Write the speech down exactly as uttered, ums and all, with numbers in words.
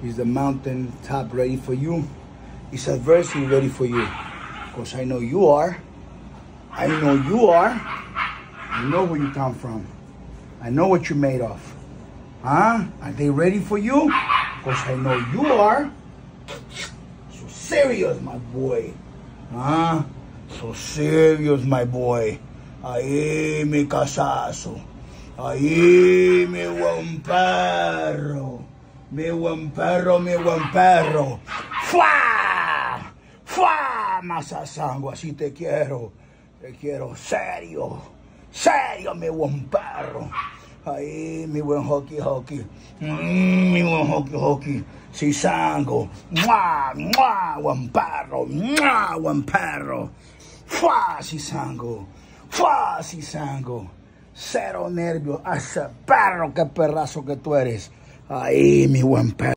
Is the mountain top ready for you? Is adversity ready for you? Because I know you are. I know you are. I know where you come from. I know what you're made of. Huh? Are they ready for you? Because I know you are. So serious, my boy. Huh? So serious, my boy. Ahí mi casazo. Ahí mi buen perro. Mi buen perro, mi buen perro. ¡Fua! ¡Fua! Masasango, así te quiero. Te quiero serio. Serio, mi buen perro. Ahí, mi buen hockey, hockey. Mm, mi buen hockey, hockey. Si sango. ¡Mua! ¡Mua! Buen perro. ¡Mua! Buen perro. ¡Fua! Si sango. ¡Fua! Si sango. Cero nervios. ¡Ese perro! ¡Qué perrazo que tú eres! Ahí, mi buen perro.